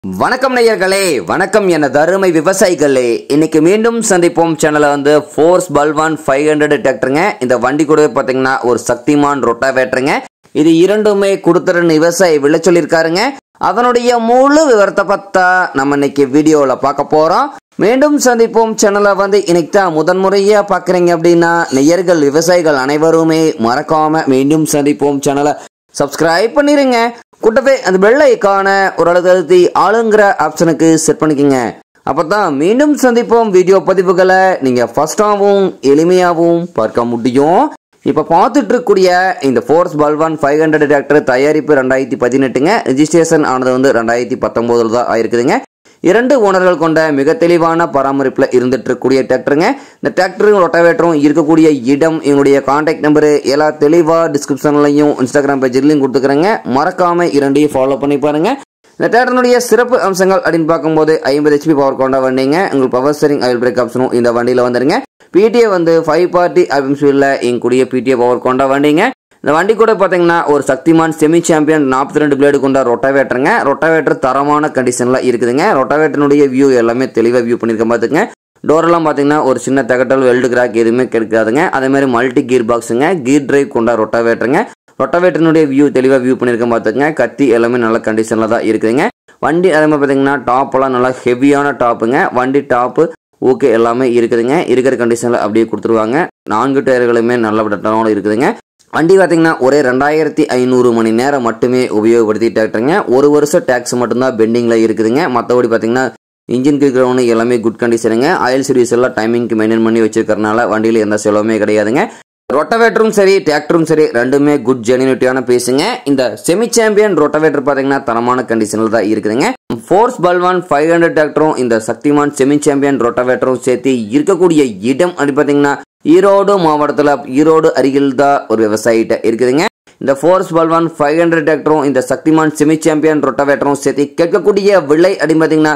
வணக்கம் நேயர்களே, வணக்கம் என தருமை விவசாயிகளே. இன்னைக்கு மீண்டும் சந்திப்போம் சேனல்ல வந்து ஃபோர்ஸ் பல்வான் 500 டிராக்டருங்க. இந்த வண்டி கூட பாத்தீங்கன்னா ஒரு சக்திமான் ரொட்டாவேட்டருங்க. இது இரண்டுமே கொடுத்துறன்னு விவசாயி விளை சொல்லியிருக்காருங்க. அதனுடைய முழு விவரத்தை பார்த்தா நம்ம இன்னைக்கு வீடியோல பார்க்க போறோம். மீண்டும் சந்திப்போம் சேனலை வந்து இன்னைக்கு தான் முதன்முறையா பாக்குறீங்க அப்படின்னா நேயர்கள் விவசாயிகள் அனைவருமே மறக்காம மீண்டும் சந்திப்போம் சேனலை சப்ஸ்கிரைப் பண்ணிருங்க. கூட்டவே அந்த பெல் ஐகான ஒரு அழுத்தி ஆளுங்கிற ஆப்ஷனுக்கு செட் பண்ணிக்கங்க. அப்பதான் மீண்டும் சந்திப்போம் வீடியோ பதிவுகளை நீங்க ஃபர்ஸ்டாவும் எளிமையாவும் பார்க்க முடியும். இப்ப பார்த்துட்டு இருக்கக்கூடிய இந்த ஃபோர்ஸ் பல்வான் 500 டிராக்டர் தயாரிப்பு 2018ங்க. ரெஜிஸ்ட்ரேஷன் ஆனது வந்து 2019 தான் ஆயிருக்குதுங்க. 2 ஓனர்கள் கொண்ட மிக தெளிவான பராமரிப்புல இருந்துட்டு இருக்கக்கூடிய டிராக்டருங்க. இந்த டிராக்டரும் ரொட்டாவேட்டரும் இருக்கக்கூடிய இடம், எங்களுடைய கான்டாக்ட் நம்பரு எல்லாம் தெளிவா டிஸ்கிரிப்ஷன்லையும் இன்ஸ்டாகிராம் பேஜ்லையும் கொடுத்துக்கிறேங்க. மறக்காம இரண்டையும் ஃபாலோ பண்ணி பாருங்க. இந்த டிராக்டருடைய சிறப்பு அம்சங்கள் அப்படின்னு பார்க்கும்போது 50 HP பவர் கொண்ட வண்டிங்க. உங்களுக்கு பவர் ஸ்டீரிங் ஆயில் பிரேக் ஆப்ஷனும் இந்த வண்டியில வந்துருங்க. பிடிஏ வந்து 5 பார்ட்டி ஆப்ஷன்ல எங்களுடைய பிடிஏ பவர் கொண்ட வண்டிங்க. இந்த வண்டி கூட பாத்தீங்கன்னா ஒரு சக்திமான் செமி சாம்பியன் 42 பிளேடு கொண்ட ரொட்டாவேட்டருங்க. ரொட்டாவேட்டர் தரமான கண்டிஷன்ல இருக்குதுங்க. ரொட்டாவேட்டருடைய வியூ எல்லாமே தெளிவா வியூ பண்ணிருக்க பாத்துங்க. டோர் எல்லாம் பாத்தீங்கன்னா ஒரு சின்ன தகட்டல் வெல்டு கிராக் எதுவுமே கிடைக்காதுங்க. அதே மாதிரி மல்டி கீர் பாக்ஸுங்க, கீர் டிரைவ் கொண்ட ரொட்டாவேட்டருங்க. ரொட்டாவேட்டருடைய வியூ தெளிவா வியூ பண்ணிருக்க பாத்துங்க. கத்தி எல்லாமே நல்ல கண்டிஷன்ல தான் இருக்குதுங்க. வண்டி அதே மாதிரி பாத்தீங்கன்னா டாப் எல்லாம் நல்லா ஹெவியான டாப்புங்க. வண்டி டாப்பு ஓகே எல்லாமே இருக்குதுங்க. இருக்கிற கண்டிஷன்ல அப்படியே கொடுத்துருவாங்க. 4 டயர்களுமே நல்ல டட்டனோட இருக்குதுங்க. வண்டி பார்த்தீங்கன்னா ஒரே 2500 மணி நேரம் மட்டுமே உபயோகப்படுத்தி டிராக்டருங்க. 1 வருஷம் டேக்ஸ் மட்டும்தான் பெண்டிங்ல இருக்குதுங்க. மற்றபடி பார்த்தீங்கன்னா இன்ஜின் கிரவுண்ட் எல்லாமே குட் கண்டிஷனுங்க. ஆயில் சர்வீஸ் எல்லாம் டைமிங்க்கு மெயின்டைன் பண்ணி வச்சிருக்கறனால வண்டியில எந்த செலவுமே கிடையாதுங்க. ரொட்டாவேட்டரும் சரி டிராக்டரும் சரி ரெண்டுமே குட் ஜெனியூனிட்டியான பேசுங்க. இந்த செமி சாம்பியன் ரொட்டாவேட்டர் பார்த்தீங்கன்னா தரமான கண்டிஷன்ல தான் இருக்குதுங்க. ஃபோர்ஸ் பல்வான் 500 டிராக்டரும் இந்த சக்திமான் செமி சாம்பியன் ரொட்டாவேட்டரும் சேர்த்து இருக்கக்கூடிய இடம் அப்படி பார்த்தீங்கன்னா ஈரோடு மாவட்டத்தில் ஈரோடு அருகில் தான் ஒரு விவசாயிட்ட இருக்குதுங்க. இந்த ஃபோர்ஸ் பல்வான் 500 டிராக்டரும் இந்த சக்திமான் செமி சாம்பியன் ரொட்டாவேட்டரும் சேர்த்து கேட்கக்கூடிய விலை அப்படின்னு பார்த்தீங்கன்னா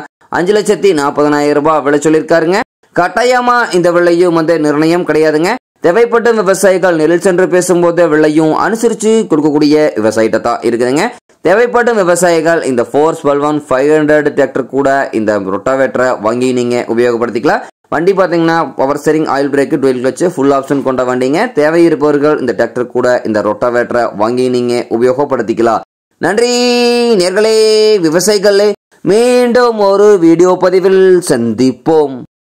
5,40,000 ரூபாய் விலை சொல்லியிருக்காருங்க. கட்டாயமா இந்த விலையும் வந்து நிர்ணயம் கிடையாதுங்க. தேவைப்பட்ட விவசாயிகள் நெல் சென்று பேசும்போது விலையும் அனுசரிச்சு கொடுக்கக்கூடிய விவசாயிட்ட தான் இருக்குதுங்க. தேவைப்படும் விவசாயிகள் இந்த ஃபோர்ஸ் பல்வான் 500 டிராக்டர் கூட இந்த ரொட்டாவேட்டரை வாங்கி நீங்க உபயோகப்படுத்திக்கலாம். வண்டி பாத்தீங்கன்னா பவர் ஸ்டீரிங் ஆயில் பிரேக் டுவெல் கிளட்ச் ஃபுல் ஆப்ஷன் கொண்ட வண்டிங்க. தேவை இருப்பவர்கள் இந்த டிராக்டர் கூட இந்த ரொட்டாவேட்டரை வாங்கி நீங்க உபயோகப்படுத்திக்கலாம். நன்றி நேர்களே, விவசாயிகளே. மீண்டும் ஒரு வீடியோ பதிவில் சந்திப்போம்.